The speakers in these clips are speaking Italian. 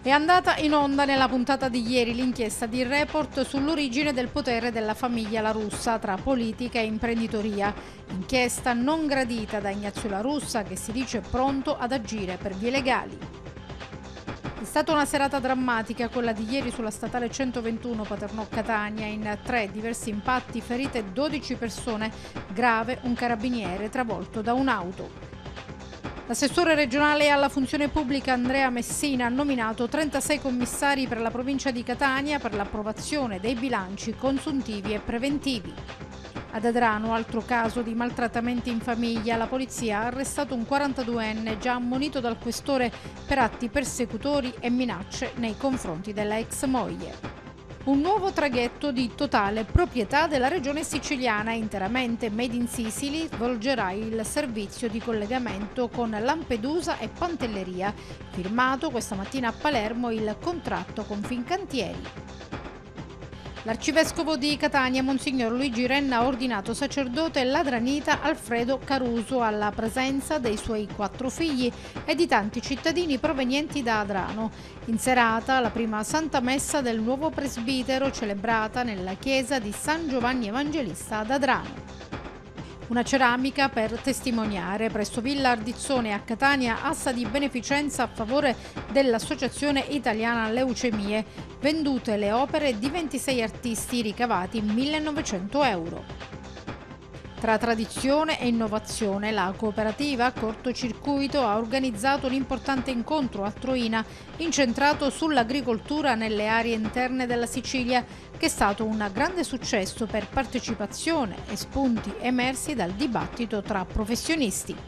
È andata in onda nella puntata di ieri l'inchiesta di Report sull'origine del potere della famiglia La Russa tra politica e imprenditoria. Inchiesta non gradita da Ignazio La Russa, che si dice pronto ad agire per vie legali. È stata una serata drammatica quella di ieri sulla statale 121 Paternò-Catania. In 3 diversi impatti, ferite 12 persone, grave un carabiniere travolto da un'auto. L'assessore regionale alla funzione pubblica Andrea Messina ha nominato 36 commissari per la provincia di Catania per l'approvazione dei bilanci consuntivi e preventivi. Ad Adrano, altro caso di maltrattamenti in famiglia, la polizia ha arrestato un 42enne già ammonito dal questore per atti persecutori e minacce nei confronti della ex moglie. Un nuovo traghetto di totale proprietà della regione siciliana, interamente made in Sicily, svolgerà il servizio di collegamento con Lampedusa e Pantelleria. Firmato questa mattina a Palermo il contratto con Fincantieri. L'arcivescovo di Catania, Monsignor Luigi Renna, ha ordinato sacerdote l'adranita Alfredo Caruso alla presenza dei suoi 4 figli e di tanti cittadini provenienti da Adrano. In serata, la prima Santa Messa del nuovo presbitero celebrata nella chiesa di San Giovanni Evangelista ad Adrano. Una ceramica per testimoniare presso Villa Ardizzone a Catania, asta di beneficenza a favore dell'Associazione Italiana Leucemie. Vendute le opere di 26 artisti, ricavati 1.900 euro. Tra tradizione e innovazione, la cooperativa Cortocircuito ha organizzato un importante incontro a Troina incentrato sull'agricoltura nelle aree interne della Sicilia, che è stato un grande successo per partecipazione e spunti emersi dal dibattito tra professionisti.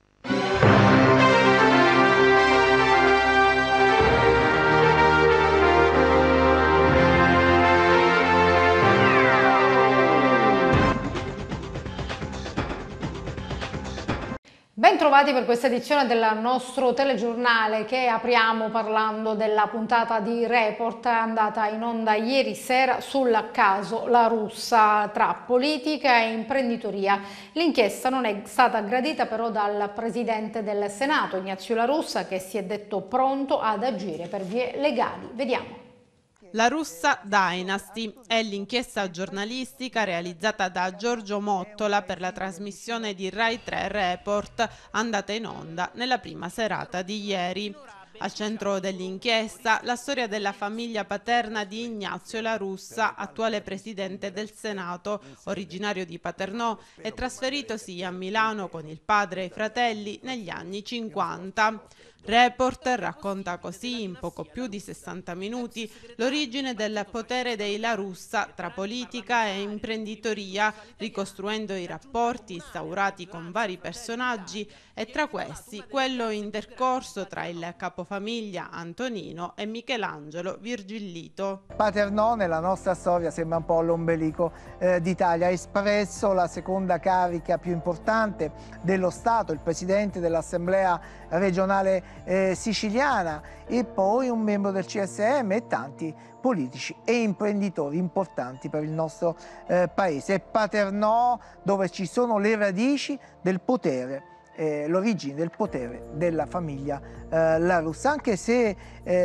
Bentrovati per questa edizione del nostro telegiornale, che apriamo parlando della puntata di Report andata in onda ieri sera sul caso La Russa tra politica e imprenditoria. L'inchiesta non è stata gradita però dal presidente del Senato, Ignazio La Russa, che si è detto pronto ad agire per vie legali. Vediamo. La Russa Dynasty è l'inchiesta giornalistica realizzata da Giorgio Mottola per la trasmissione di Rai 3 Report, andata in onda nella prima serata di ieri. Al centro dell'inchiesta la storia della famiglia paterna di Ignazio La Russa, attuale presidente del Senato, originario di Paternò e trasferitosi a Milano con il padre e i fratelli negli anni 50. Report racconta così, in poco più di 60 minuti, l'origine del potere dei La Russa tra politica e imprenditoria, ricostruendo i rapporti instaurati con vari personaggi e tra questi quello intercorso tra il capofamiglia Antonino e Michelangelo Virgillito. Paternò nella nostra storia sembra un po' l'ombelico d'Italia, ha espresso la seconda carica più importante dello Stato, il presidente dell'Assemblea regionale siciliana e poi un membro del CSM e tanti politici e imprenditori importanti per il nostro paese. È Paternò dove ci sono le radici del potere, l'origine del potere della famiglia La Russa, anche se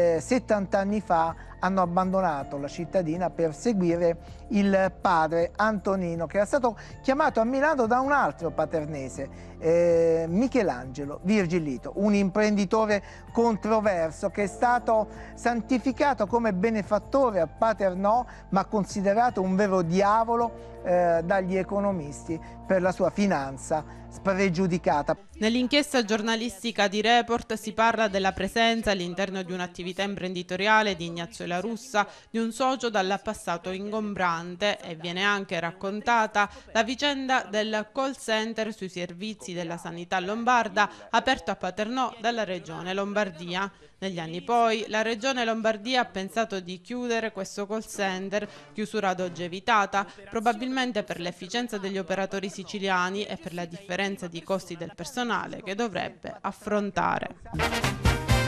70 anni fa hanno abbandonato la cittadina per seguire il padre Antonino, che era stato chiamato a Milano da un altro paternese, Michelangelo Virgillito, un imprenditore controverso che è stato santificato come benefattore a Paternò, ma considerato un vero diavolo dagli economisti per la sua finanza spregiudicata. Nell'inchiesta giornalistica di Report si parla della presenza all'interno di un'attività imprenditoriale di Ignazio La Russa di un socio dal passato ingombrante e viene anche raccontata la vicenda del call center sui servizi della sanità lombarda aperto a Paternò dalla regione Lombardia. Negli anni poi la regione Lombardia ha pensato di chiudere questo call center, chiusura ad oggi evitata, probabilmente per l'efficienza degli operatori siciliani e per la differenza di costi del personale che dovrebbe affrontare.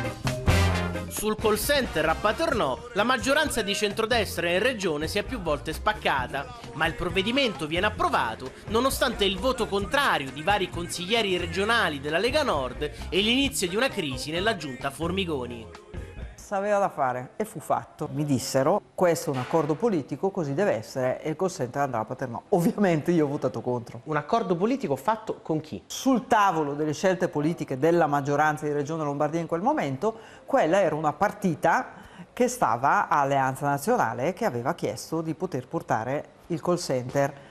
Sul call center a Paternò la maggioranza di centrodestra in regione si è più volte spaccata, ma il provvedimento viene approvato nonostante il voto contrario di vari consiglieri regionali della Lega Nord e l'inizio di una crisi nella giunta Formigoni. Sapeva da fare e fu fatto. Mi dissero, questo è un accordo politico, così deve essere, e il call center andrà a Paternò. Ovviamente io ho votato contro. Un accordo politico fatto con chi? Sul tavolo delle scelte politiche della maggioranza di Regione Lombardia in quel momento, quella era una partita che stava a Alleanza Nazionale, che aveva chiesto di poter portare il call center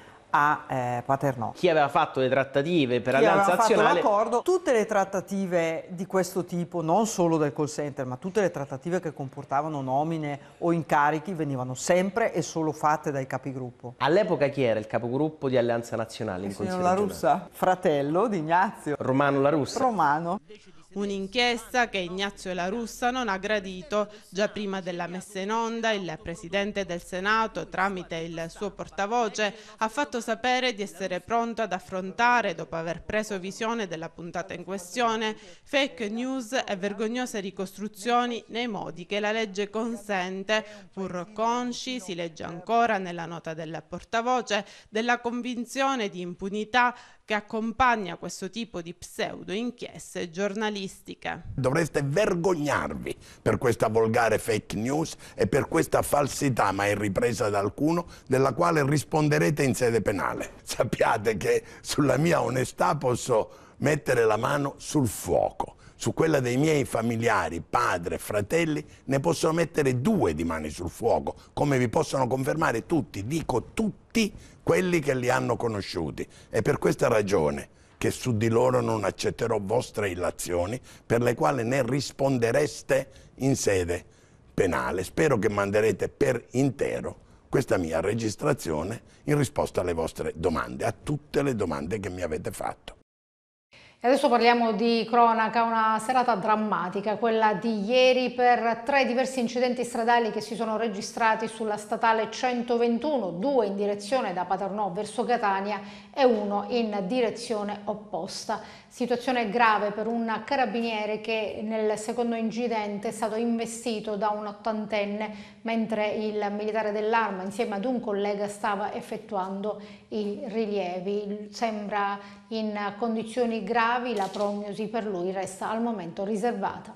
a Paternò. Chi aveva fatto le trattative per Alleanza Nazionale? L'accordo. Tutte le trattative di questo tipo, non solo del call center, ma tutte le trattative che comportavano nomine o incarichi, venivano sempre e solo fatte dai capigruppo. All'epoca chi era il capogruppo di Alleanza Nazionale in Signor Consiglio La Russa, fratello di Ignazio. Romano La Russa. Romano. Un'inchiesta che Ignazio La Russa non ha gradito. Già prima della messa in onda, il Presidente del Senato, tramite il suo portavoce, ha fatto sapere di essere pronto ad affrontare, dopo aver preso visione della puntata in questione, fake news e vergognose ricostruzioni nei modi che la legge consente, pur consci, si legge ancora nella nota del portavoce, della convinzione di impunità che accompagna questo tipo di pseudo-inchieste giornalistiche. Dovreste vergognarvi per questa volgare fake news e per questa falsità mai ripresa da alcuno, della quale risponderete in sede penale. Sappiate che sulla mia onestà posso mettere la mano sul fuoco. Su quella dei miei familiari, padre, fratelli, ne possono mettere 2 di mani sul fuoco, come vi possono confermare tutti, dico tutti, quelli che li hanno conosciuti. È per questa ragione che su di loro non accetterò vostre illazioni, per le quali ne rispondereste in sede penale. Spero che manderete per intero questa mia registrazione in risposta alle vostre domande, a tutte le domande che mi avete fatto. E adesso parliamo di cronaca, una serata drammatica, quella di ieri, per 3 diversi incidenti stradali che si sono registrati sulla statale 121, 2 in direzione da Paternò verso Catania e 1 in direzione opposta. Situazione grave per un carabiniere che nel secondo incidente è stato investito da un 80enne mentre il militare dell'Arma insieme ad un collega stava effettuando i rilievi. Sembra in condizioni gravi, la prognosi per lui resta al momento riservata.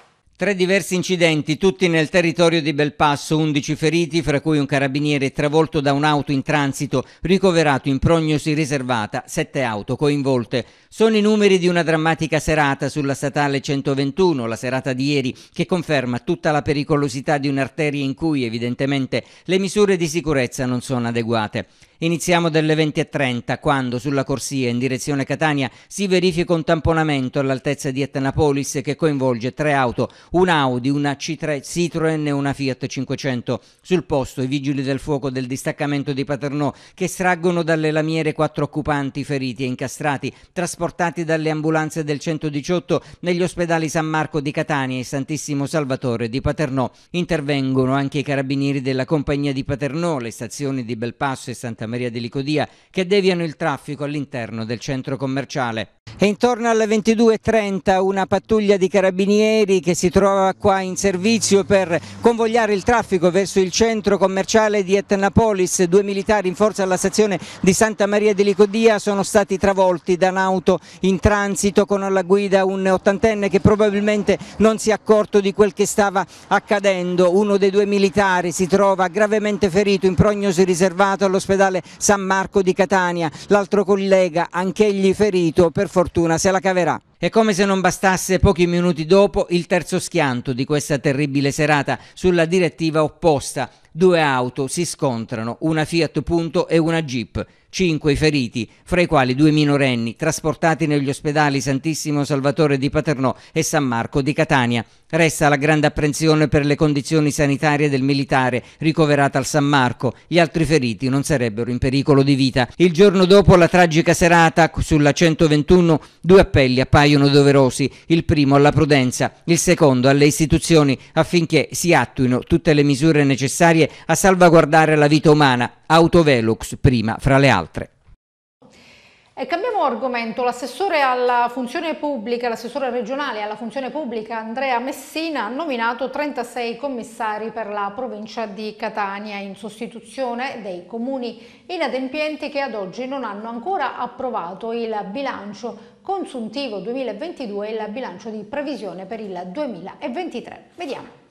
3 diversi incidenti, tutti nel territorio di Belpasso, 11 feriti, fra cui un carabiniere travolto da un'auto in transito, ricoverato in prognosi riservata, 7 auto coinvolte. Sono i numeri di una drammatica serata sulla statale 121, la serata di ieri, che conferma tutta la pericolosità di un'arteria in cui evidentemente le misure di sicurezza non sono adeguate. Iniziamo dalle 20:30, quando sulla corsia in direzione Catania si verifica un tamponamento all'altezza di Etnapolis che coinvolge 3 auto, una Audi, una C3 Citroen e una Fiat 500. Sul posto i vigili del fuoco del distaccamento di Paternò che estraggono dalle lamiere 4 occupanti feriti e incastrati, trasportati dalle ambulanze del 118 negli ospedali San Marco di Catania e Santissimo Salvatore di Paternò. Intervengono anche i carabinieri della compagnia di Paternò, le stazioni di Belpasso e Santa Maria di Licodia, che deviano il traffico all'interno del centro commerciale. E intorno alle 22:30 una pattuglia di carabinieri che si trova qua in servizio per convogliare il traffico verso il centro commerciale di Etnapolis. 2 militari in forza alla stazione di Santa Maria di Licodia sono stati travolti da un'auto in transito con alla guida un 80enne che probabilmente non si è accorto di quel che stava accadendo. Uno dei 2 militari si trova gravemente ferito in prognosi riservato all'ospedale San Marco di Catania. L'altro collega, anch'egli ferito, per fortuna se la caverà. E come se non bastasse, pochi minuti dopo il terzo schianto di questa terribile serata sulla direttiva opposta. 2 auto si scontrano, una Fiat Punto e una Jeep. 5 i feriti, fra i quali 2 minorenni, trasportati negli ospedali Santissimo Salvatore di Paternò e San Marco di Catania. Resta la grande apprensione per le condizioni sanitarie del militare ricoverato al San Marco. Gli altri feriti non sarebbero in pericolo di vita. Il giorno dopo la tragica serata sulla 121, 2 appelli appaiono doverosi. Il primo alla prudenza, il secondo alle istituzioni affinché si attuino tutte le misure necessarie a salvaguardare la vita umana. Autovelux prima fra le altre. E cambiamo argomento. L'assessore alla funzione pubblica, l'assessore regionale alla funzione pubblica Andrea Messina ha nominato 36 commissari per la provincia di Catania in sostituzione dei comuni inadempienti che ad oggi non hanno ancora approvato il bilancio consuntivo 2022 e il bilancio di previsione per il 2023. Vediamo.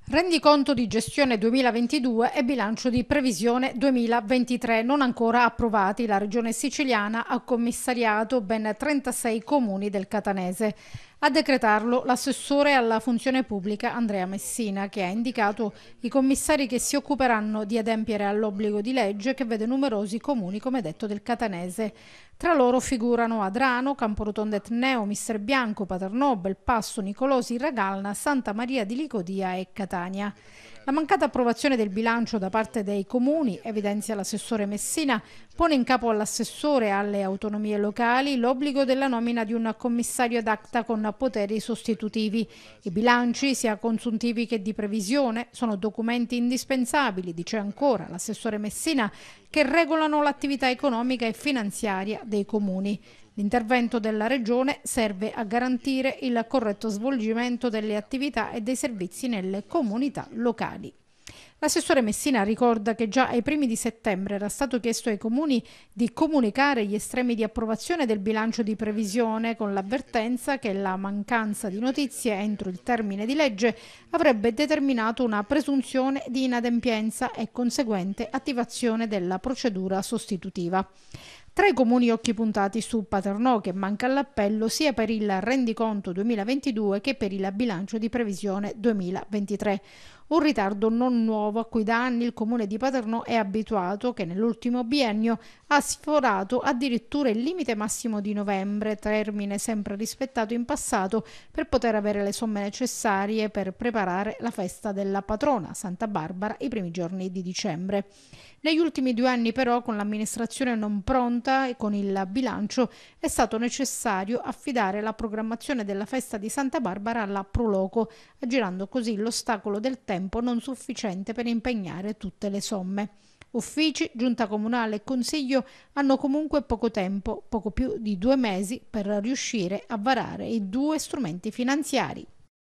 Rendiconto di gestione 2022 e bilancio di previsione 2023 non ancora approvati. La Regione Siciliana ha commissariato ben 36 comuni del Catanese. A decretarlo l'assessore alla funzione pubblica Andrea Messina, che ha indicato i commissari che si occuperanno di adempiere all'obbligo di legge che vede numerosi comuni, come detto, del Catanese. Tra loro figurano Adrano, Camporotondo Etneo, Misterbianco, Paternò, Belpasso, Nicolosi, Ragalna, Santa Maria di Licodia e Catania. La mancata approvazione del bilancio da parte dei comuni, evidenzia l'assessore Messina, pone in capo all'assessore e alle autonomie locali l'obbligo della nomina di un commissario ad acta con poteri sostitutivi. I bilanci, sia consuntivi che di previsione, sono documenti indispensabili, dice ancora l'assessore Messina, che regolano l'attività economica e finanziaria dei comuni. L'intervento della Regione serve a garantire il corretto svolgimento delle attività e dei servizi nelle comunità locali. L'assessore Messina ricorda che già ai primi di settembre era stato chiesto ai comuni di comunicare gli estremi di approvazione del bilancio di previsione, con l'avvertenza che la mancanza di notizie entro il termine di legge avrebbe determinato una presunzione di inadempienza e conseguente attivazione della procedura sostitutiva. Tra i comuni occhi puntati su Paternò, che manca all'appello sia per il rendiconto 2022 che per il bilancio di previsione 2023. Un ritardo non nuovo a cui da anni il comune di Paternò è abituato, che nell'ultimo biennio ha sforato addirittura il limite massimo di novembre, termine sempre rispettato in passato per poter avere le somme necessarie per preparare la festa della patrona Santa Barbara i primi giorni di dicembre. Negli ultimi 2 anni però, con l'amministrazione non pronta e con il bilancio, è stato necessario affidare la programmazione della festa di Santa Barbara alla Proloco, aggirando così l'ostacolo del tempo non sufficiente per impegnare tutte le somme. Uffici, giunta comunale e consiglio hanno comunque poco tempo, poco più di 2 mesi, per riuscire a varare i 2 strumenti finanziari.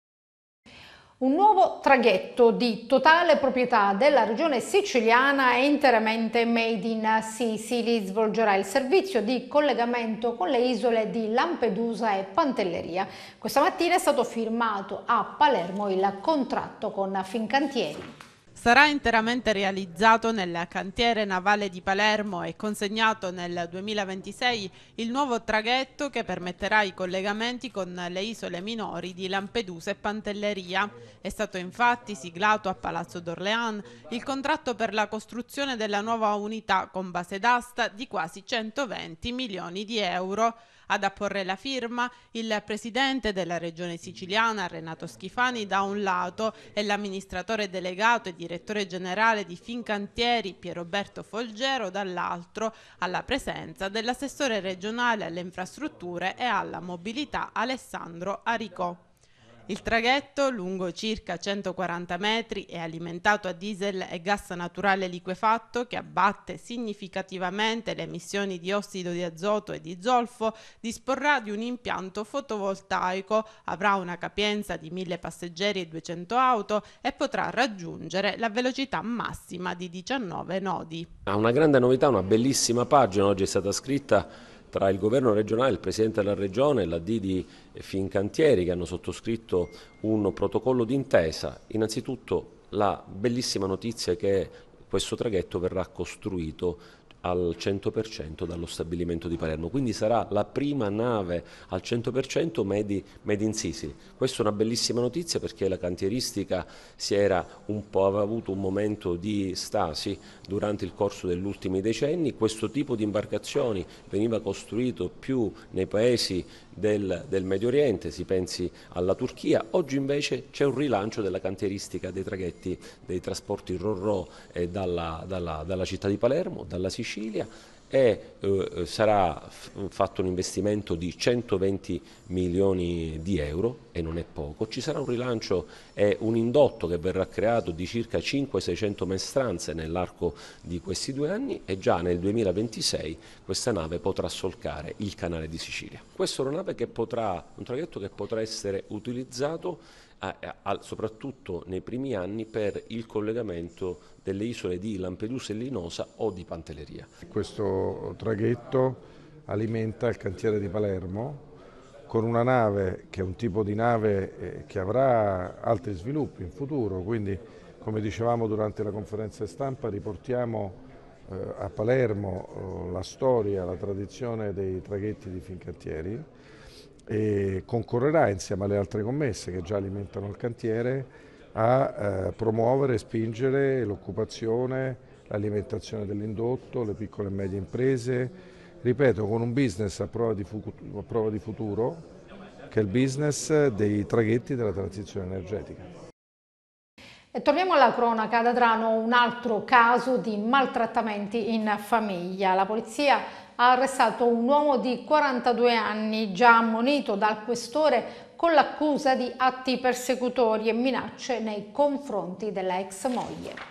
Un nuovo traghetto di totale proprietà della regione siciliana e interamente made in Sicily svolgerà il servizio di collegamento con le isole di Lampedusa e Pantelleria. Questa mattina è stato firmato a Palermo il contratto con Fincantieri. Sarà interamente realizzato nel cantiere navale di Palermo e consegnato nel 2026 il nuovo traghetto che permetterà i collegamenti con le isole minori di Lampedusa e Pantelleria. È stato infatti siglato a Palazzo d'Orléans il contratto per la costruzione della nuova unità con base d'asta di quasi 120 milioni di euro. Ad apporre la firma il presidente della regione siciliana Renato Schifani da un lato e l'amministratore delegato e direttore generale di Fincantieri Pierroberto Folgero dall'altro, alla presenza dell'assessore regionale alle infrastrutture e alla mobilità Alessandro Aricò. Il traghetto, lungo circa 140 metri, è alimentato a diesel e gas naturale liquefatto che abbatte significativamente le emissioni di ossido di azoto e di zolfo, disporrà di un impianto fotovoltaico, avrà una capienza di 1000 passeggeri e 200 auto e potrà raggiungere la velocità massima di 19 nodi. Ha una grande novità, una bellissima pagina oggi è stata scritta tra il governo regionale, il presidente della regione e la D di Fincantieri, che hanno sottoscritto un protocollo d'intesa. Innanzitutto la bellissima notizia è che questo traghetto verrà costruito al 100% dallo stabilimento di Palermo, quindi sarà la prima nave al 100% made in Sicily. Questa è una bellissima notizia perché la cantieristica aveva avuto un momento di stasi durante il corso degli ultimi decenni. Questo tipo di imbarcazioni veniva costruito più nei paesi del Medio Oriente, si pensi alla Turchia. Oggi invece c'è un rilancio della cantieristica dei traghetti, dei trasporti ro-ro dalla città di Palermo, dalla Sicilia, e sarà fatto un investimento di 120 milioni di euro e non è poco. Ci sarà un rilancio e un indotto che verrà creato di circa 500-600 maestranze nell'arco di questi 2 anni e già nel 2026 questa nave potrà solcare il canale di Sicilia. Questa è una nave un traghetto che potrà essere utilizzato soprattutto nei primi anni per il collegamento delle isole di Lampedusa e Linosa o di Pantelleria. Questo traghetto alimenta il cantiere di Palermo con una nave che è un tipo di nave che avrà altri sviluppi in futuro, quindi come dicevamo durante la conferenza stampa riportiamo a Palermo la storia, la tradizione dei traghetti di Fincantieri e concorrerà insieme alle altre commesse che già alimentano il cantiere a promuovere e spingere l'occupazione, l'alimentazione dell'indotto, le piccole e medie imprese, ripeto, con un business a prova di futuro, che è il business dei traghetti della transizione energetica. E torniamo alla cronaca. Ad Adrano un altro caso di maltrattamenti in famiglia. La polizia ha arrestato un uomo di 42 anni, già ammonito dal questore con l'accusa di atti persecutori e minacce nei confronti della ex moglie.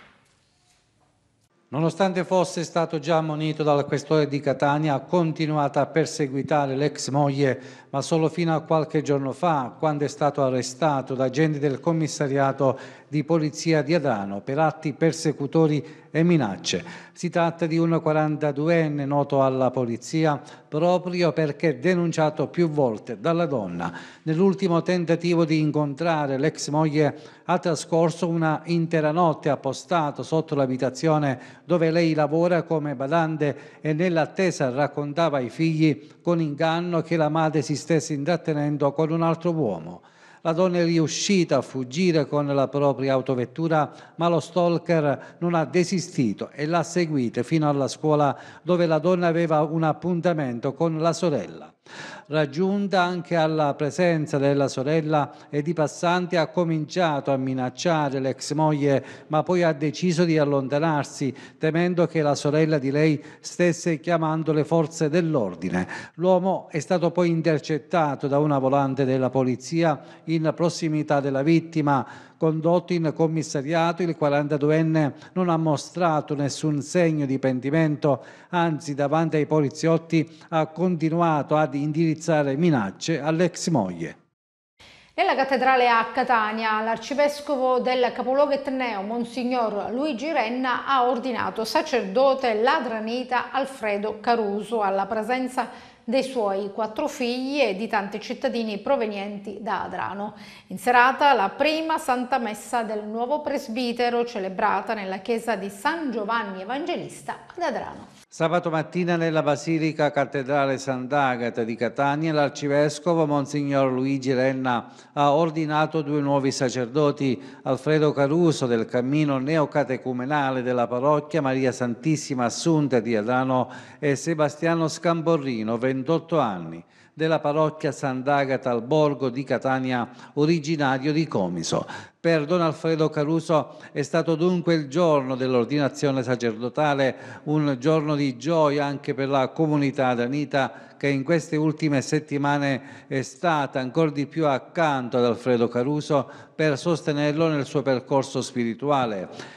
Nonostante fosse stato già ammonito dal questore di Catania, ha continuato a perseguitare l'ex moglie, ma solo fino a qualche giorno fa, quando è stato arrestato da agenti del commissariato di polizia di Adrano per atti persecutori e minacce. Si tratta di un 42enne noto alla polizia proprio perché denunciato più volte dalla donna. Nell'ultimo tentativo di incontrare l'ex moglie ha trascorso una intera notte appostato sotto l'abitazione dove lei lavora come badante e nell'attesa raccontava ai figli con inganno che la madre si stesse intrattenendo con un altro uomo. La donna è riuscita a fuggire con la propria autovettura, ma lo stalker non ha desistito e l'ha seguita fino alla scuola dove la donna aveva un appuntamento con la sorella. Raggiunta anche alla presenza della sorella e di passanti, ha cominciato a minacciare l'ex moglie, ma poi ha deciso di allontanarsi, temendo che la sorella di lei stesse chiamando le forze dell'ordine. L'uomo è stato poi intercettato da una volante della polizia in prossimità della vittima. Condotto in commissariato, il 42enne non ha mostrato nessun segno di pentimento, anzi davanti ai poliziotti ha continuato ad indirizzare minacce all'ex moglie. Nella cattedrale a Catania, l'arcivescovo del capoluogo etneo, Monsignor Luigi Renna, ha ordinato sacerdote l'adranita Alfredo Caruso alla presenza dei suoi 4 figli e di tanti cittadini provenienti da Adrano. In serata la prima Santa Messa del nuovo presbitero celebrata nella chiesa di San Giovanni Evangelista ad Adrano. Sabato mattina nella Basilica Cattedrale Sant'Agata di Catania l'arcivescovo Monsignor Luigi Renna ha ordinato 2 nuovi sacerdoti, Alfredo Caruso del cammino neocatecumenale della parrocchia Maria Santissima Assunta di Adrano e Sebastiano Scamborrino, 28 anni, della parrocchia Sant'Agata al Borgo di Catania, originario di Comiso. Per Don Alfredo Caruso è stato dunque il giorno dell'ordinazione sacerdotale, un giorno di gioia anche per la comunità adanita che in queste ultime settimane è stata ancora di più accanto ad Alfredo Caruso per sostenerlo nel suo percorso spirituale.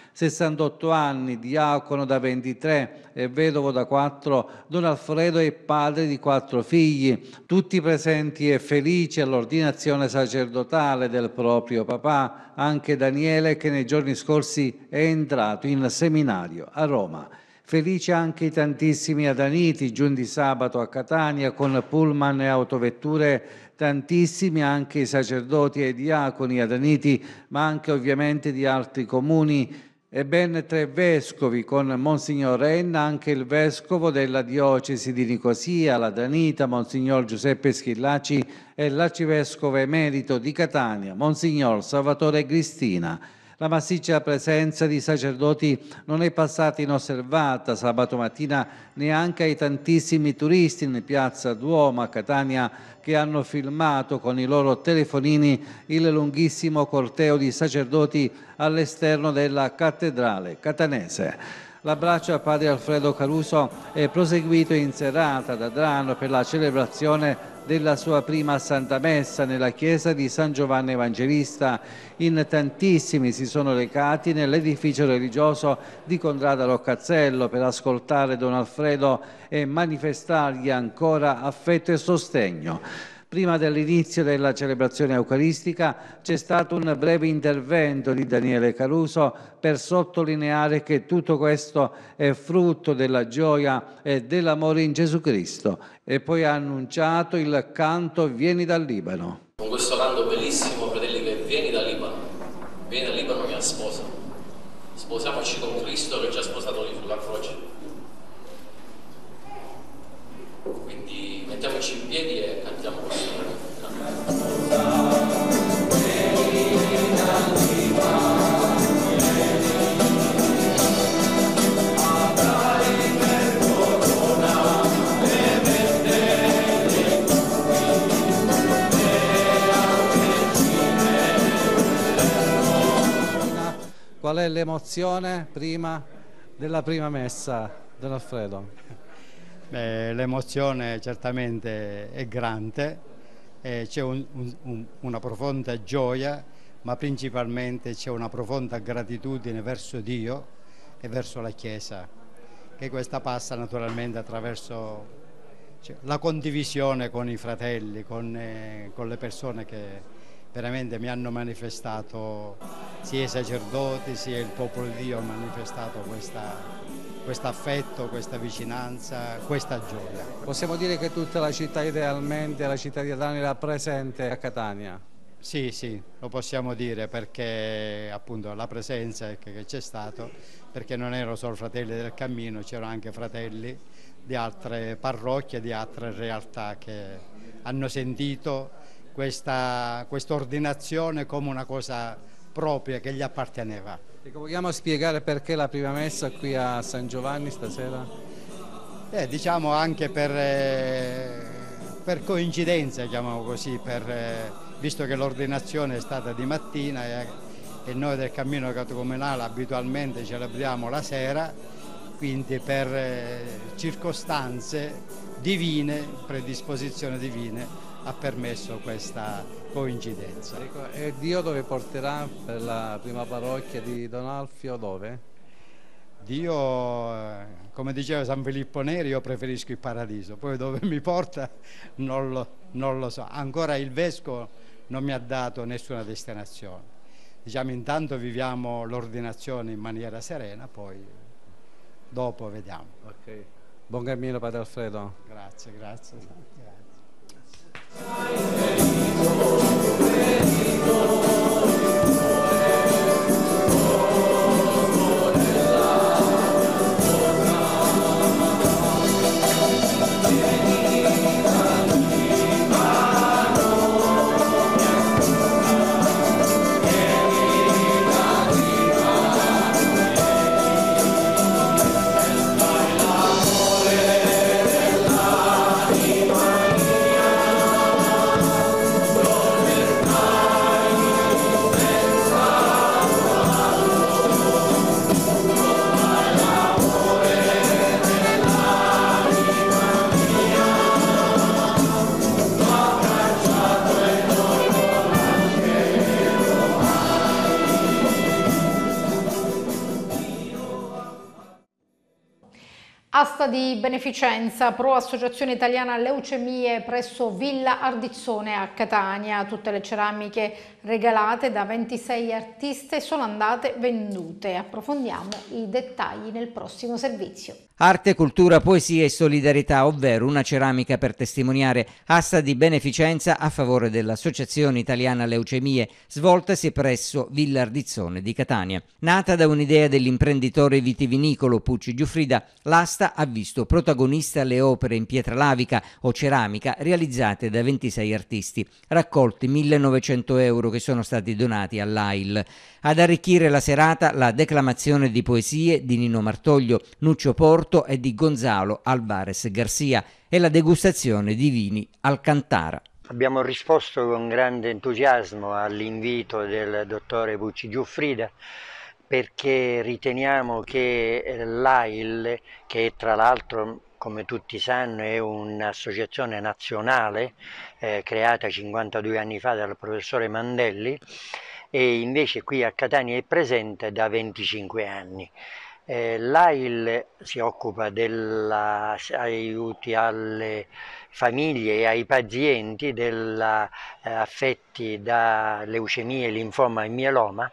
68 anni, diacono da 23 e vedovo da 4, Don Alfredo è padre di 4 figli, tutti presenti e felici all'ordinazione sacerdotale del proprio papà, anche Daniele che nei giorni scorsi è entrato in seminario a Roma. Felici anche i tantissimi adaniti giunti sabato a Catania con pullman e autovetture, tantissimi anche i sacerdoti e i diaconi adaniti, ma anche ovviamente di altri comuni, e ben 3 vescovi con Monsignor Renna, anche il vescovo della diocesi di Nicosia, l'adanita, Monsignor Giuseppe Schillaci, e l'arcivescovo emerito di Catania, Monsignor Salvatore Cristina. La massiccia presenza di sacerdoti non è passata inosservata sabato mattina neanche ai tantissimi turisti in piazza Duomo a Catania che hanno filmato con i loro telefonini il lunghissimo corteo di sacerdoti all'esterno della cattedrale catanese. L'abbraccio a padre Alfredo Caruso è proseguito in serata ad Adrano per la celebrazione della sua prima Santa Messa nella chiesa di San Giovanni Evangelista. In tantissimi si sono recati nell'edificio religioso di Contrada Roccazzello per ascoltare Don Alfredo e manifestargli ancora affetto e sostegno. Prima dell'inizio della celebrazione eucaristica c'è stato un breve intervento di Daniele Caruso per sottolineare che tutto questo è frutto della gioia e dell'amore in Gesù Cristo, e poi ha annunciato il canto Vieni dal Libano. Con questo canto bellissimo, fratelli, che vieni dal Libano mia sposa. Sposiamoci con Cristo che ci ha sposato lì sulla croce. Quindi mettiamoci in piedi e cantiamo questo. Qual è l'emozione prima della prima messa, Don Alfredo? L'emozione certamente è grande, c'è una profonda gioia, ma principalmente c'è una profonda gratitudine verso Dio e verso la Chiesa, che questa passa naturalmente attraverso la condivisione con i fratelli, con le persone che veramente mi hanno manifestato, sia i sacerdoti sia il popolo di Dio, ha manifestato questo affetto, questa vicinanza, questa gioia. Possiamo dire che tutta la città, idealmente, la città di Catania era presente a Catania? Sì, sì, lo possiamo dire, perché appunto la presenza che c'è stato, perché non erano solo fratelli del cammino, c'erano anche fratelli di altre parrocchie, di altre realtà che hanno sentito questa ordinazione come una cosa propria che gli apparteneva. Vogliamo spiegare perché la prima messa qui a San Giovanni stasera? Diciamo anche per coincidenza, chiamiamo così, visto che l'ordinazione è stata di mattina e noi del cammino catecumenale abitualmente celebriamo la sera, quindi per circostanze divine, predisposizioni divine, ha permesso questa coincidenza. E Dio dove porterà per la prima parrocchia di Don Alfio? Dove? Dio, come diceva San Filippo Neri, io preferisco il paradiso, poi dove mi porta non lo so. Ancora il Vescovo non mi ha dato nessuna destinazione. Diciamo, intanto viviamo l'ordinazione in maniera serena, poi dopo vediamo. Okay. Buon cammino, Padre Alfredo. Grazie, grazie. Asta di beneficenza pro Associazione Italiana Leucemie presso Villa Ardizzone a Catania. Tutte le ceramiche regalate da 26 artiste sono andate vendute. Approfondiamo i dettagli nel prossimo servizio. Arte, cultura, poesia e solidarietà, ovvero una ceramica per testimoniare asta di beneficenza a favore dell'Associazione Italiana Leucemie, svoltasi presso Villa Ardizzone di Catania. Nata da un'idea dell'imprenditore vitivinicolo Pucci Giuffrida, l'asta ha visto protagonista le opere in pietra lavica o ceramica realizzate da 26 artisti, raccolti 1.900 euro che sono stati donati all'AIL. Ad arricchire la serata la declamazione di poesie di Nino Martoglio, Nuccio Porto e di Gonzalo Alvarez Garcia e la degustazione di vini Alcantara. Abbiamo risposto con grande entusiasmo all'invito del dottore Pucci Giuffrida, perché riteniamo che l'AIL, che tra l'altro come tutti sanno è un'associazione nazionale creata 52 anni fa dal professore Mandelli, e invece qui a Catania è presente da 25 anni. L'AIL si occupa degli aiuti alle famiglie e ai pazienti affetti da leucemia, linfoma e mieloma,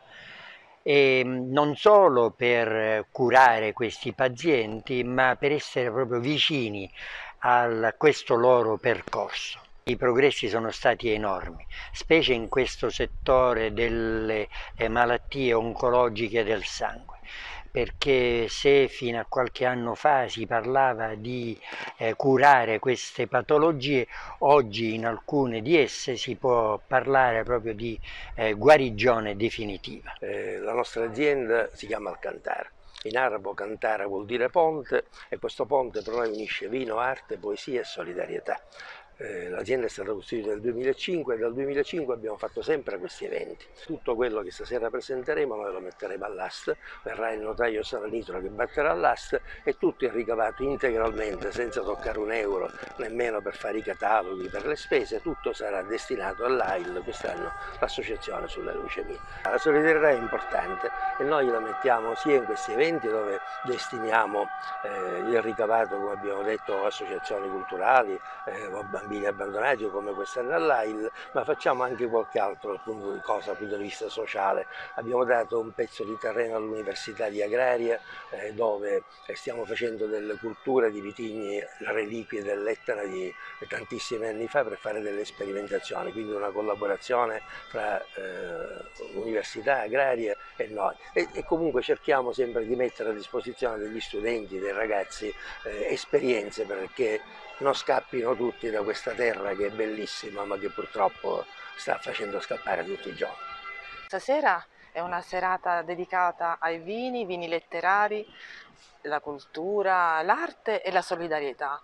e non solo per curare questi pazienti, ma per essere proprio vicini a questo loro percorso. I progressi sono stati enormi, specie in questo settore delle malattie oncologiche del sangue, perché se fino a qualche anno fa si parlava di curare queste patologie, oggi in alcune di esse si può parlare proprio di guarigione definitiva. La nostra azienda si chiama Alcantara. In arabo Cantara vuol dire ponte, e questo ponte per noi unisce vino, arte, poesia e solidarietà. L'azienda è stata costituita nel 2005 e dal 2005 abbiamo fatto sempre questi eventi. Tutto quello che stasera presenteremo noi lo metteremo all'ast, verrà il notaio Saranitro che batterà l'ast e tutto è ricavato integralmente, senza toccare un euro, nemmeno per fare i cataloghi, per le spese, tutto sarà destinato all'AIL, quest'anno l'associazione sulla leucemia. La solidarietà è importante e noi la mettiamo sia in questi eventi dove destiniamo il ricavato, come abbiamo detto, a associazioni culturali, bambini abbandonati o come quest'anno all'AIL, ma facciamo anche qualche altro cosa dal punto di vista sociale. Abbiamo dato un pezzo di terreno all'Università di Agraria dove stiamo facendo delle culture di vitigni, reliquie dell'Etna di tantissimi anni fa, per fare delle sperimentazioni, quindi una collaborazione fra Università Agraria e noi e comunque cerchiamo sempre di mettere a disposizione degli studenti, dei ragazzi esperienze perché non scappino tutti da questa terra che è bellissima ma che purtroppo sta facendo scappare tutti i giorni. Stasera è una serata dedicata ai vini letterari, la cultura, l'arte e la solidarietà,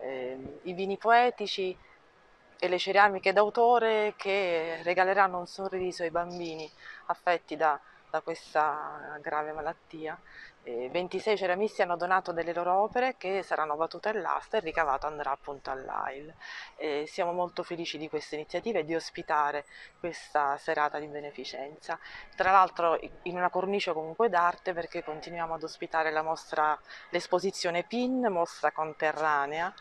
i vini poetici e le ceramiche d'autore che regaleranno un sorriso ai bambini affetti da questa grave malattia. 26 ceramisti hanno donato delle loro opere che saranno battute all'asta e il ricavato andrà appunto all'AIL. Siamo molto felici di questa iniziativa e di ospitare questa serata di beneficenza. Tra l'altro in una cornice comunque d'arte, perché continuiamo ad ospitare l'esposizione PIN, mostra conterranea,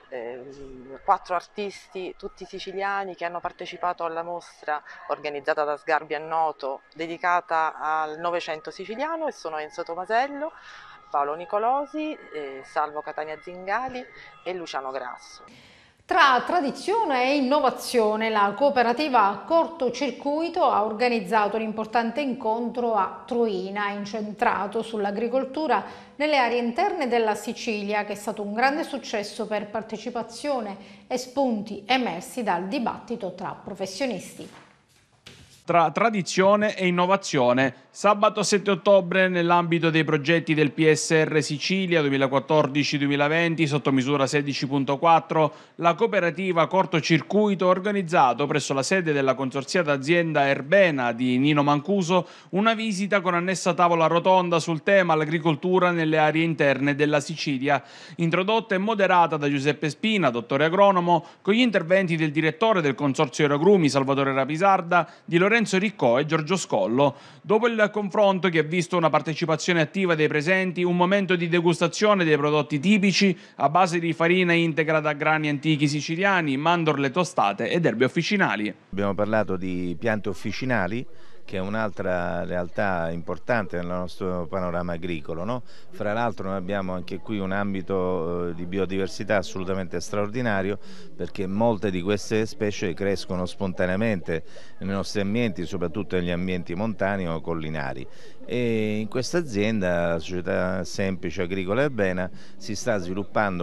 4 artisti, tutti siciliani, che hanno partecipato alla mostra organizzata da Sgarbi a Noto, dedicata al Novecento siciliano, e sono Enzo Tomasello, Paolo Nicolosi, Salvo Catania Zingali e Luciano Grasso. Tra tradizione e innovazione, la cooperativa Cortocircuito ha organizzato un importante incontro a Troina, incentrato sull'agricoltura nelle aree interne della Sicilia, che è stato un grande successo per partecipazione e spunti emersi dal dibattito tra professionisti. Tra tradizione e innovazione, sabato 7 ottobre, nell'ambito dei progetti del PSR Sicilia 2014-2020 sotto misura 16.4, la cooperativa Cortocircuito ha organizzato presso la sede della consorziata azienda Erbena di Nino Mancuso una visita con annessa tavola rotonda sul tema l'agricoltura nelle aree interne della Sicilia, introdotta e moderata da Giuseppe Spina, dottore agronomo, con gli interventi del direttore del Consorzio Aerogrumi Salvatore Rapisarda, di Lorenzo Riccò e Giorgio Scollo. Dopo il confronto, che ha visto una partecipazione attiva dei presenti, un momento di degustazione dei prodotti tipici a base di farina integra da grani antichi siciliani, mandorle tostate ed erbe officinali. Abbiamo parlato di piante officinali, che è un'altra realtà importante nel nostro panorama agricolo, no? Fra l'altro noi abbiamo anche qui un ambito di biodiversità assolutamente straordinario, perché molte di queste specie crescono spontaneamente nei nostri ambienti, soprattutto negli ambienti montani o collinari. E in questa azienda, la società Semplice Agricola Erbena, si sta sviluppando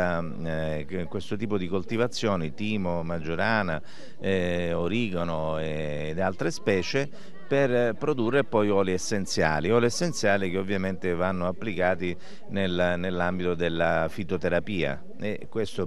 questo tipo di coltivazioni, timo, maggiorana, origano ed altre specie, per produrre poi oli essenziali che ovviamente vanno applicati nell'ambito della fitoterapia, e questo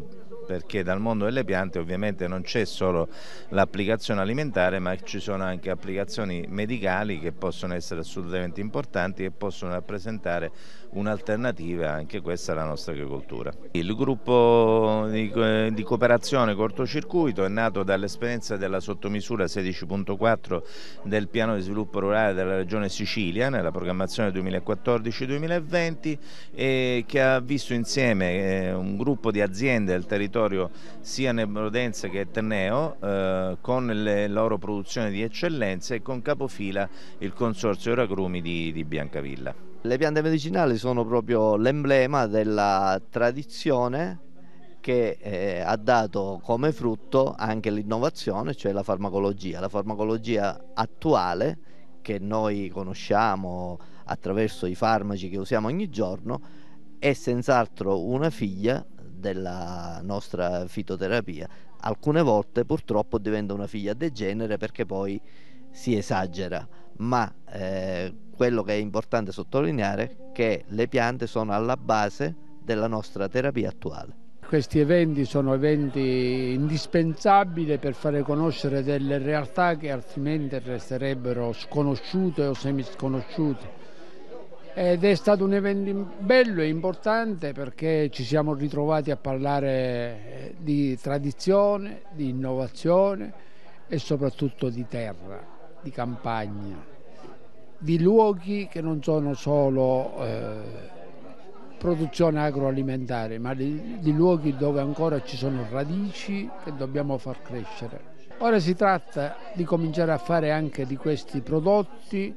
perché dal mondo delle piante ovviamente non c'è solo l'applicazione alimentare, ma ci sono anche applicazioni medicali che possono essere assolutamente importanti e possono rappresentare un'alternativa anche questa alla nostra agricoltura. Il gruppo di cooperazione cortocircuito è nato dall'esperienza della sottomisura 16.4 del piano di sviluppo rurale della regione Sicilia nella programmazione 2014-2020 e che ha visto insieme un gruppo di aziende del territorio sia Nebrodense che Etneo con le loro produzioni di eccellenza e con capofila il consorzio Euracrumi di Biancavilla. Le piante medicinali sono proprio l'emblema della tradizione che ha dato come frutto anche l'innovazione, cioè la farmacologia. La farmacologia attuale che noi conosciamo attraverso i farmaci che usiamo ogni giorno è senz'altro una figlia della nostra fitoterapia. Alcune volte purtroppo diventa una figlia degenere perché poi si esagera, ma quello che è importante sottolineare è che le piante sono alla base della nostra terapia attuale. Questi eventi sono eventi indispensabili per fare conoscere delle realtà che altrimenti resterebbero sconosciute o semisconosciute. Ed è stato un evento bello e importante perché ci siamo ritrovati a parlare di tradizione, di innovazione e soprattutto di terra, di campagna, di luoghi che non sono solo produzione agroalimentare, ma di luoghi dove ancora ci sono radici che dobbiamo far crescere. Ora si tratta di cominciare a fare anche di questi prodotti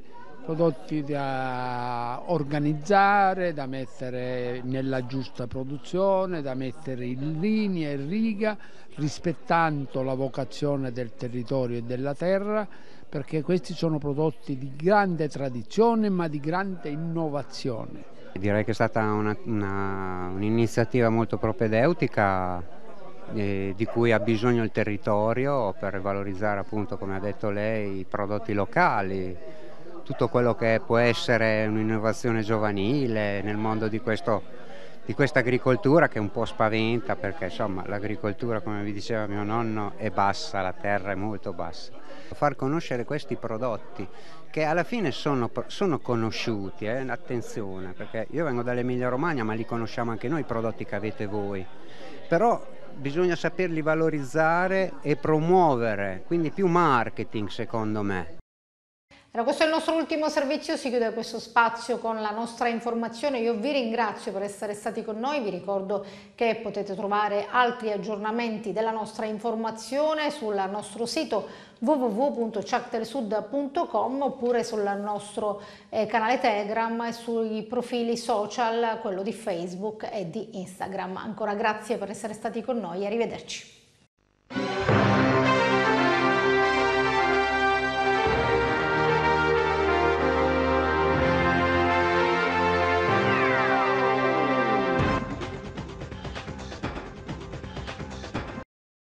da organizzare, da mettere nella giusta produzione, da mettere in linea e riga, rispettando la vocazione del territorio e della terra, perché questi sono prodotti di grande tradizione ma di grande innovazione. Direi che è stata un'iniziativa molto propedeutica di cui ha bisogno il territorio per valorizzare, appunto, come ha detto lei, i prodotti locali, tutto quello che può essere un'innovazione giovanile nel mondo di questa agricoltura che un po' spaventa, perché insomma l'agricoltura, come vi diceva mio nonno, è bassa, la terra è molto bassa. Far conoscere questi prodotti che alla fine sono conosciuti, attenzione, perché io vengo dall'Emilia Romagna ma li conosciamo anche noi i prodotti che avete voi, però bisogna saperli valorizzare e promuovere, quindi più marketing secondo me. Questo è il nostro ultimo servizio, si chiude questo spazio con la nostra informazione. Io vi ringrazio per essere stati con noi, vi ricordo che potete trovare altri aggiornamenti della nostra informazione sul nostro sito www.ciactelsud.com oppure sul nostro canale Telegram e sui profili social, quello di Facebook e di Instagram. Ancora grazie per essere stati con noi, arrivederci.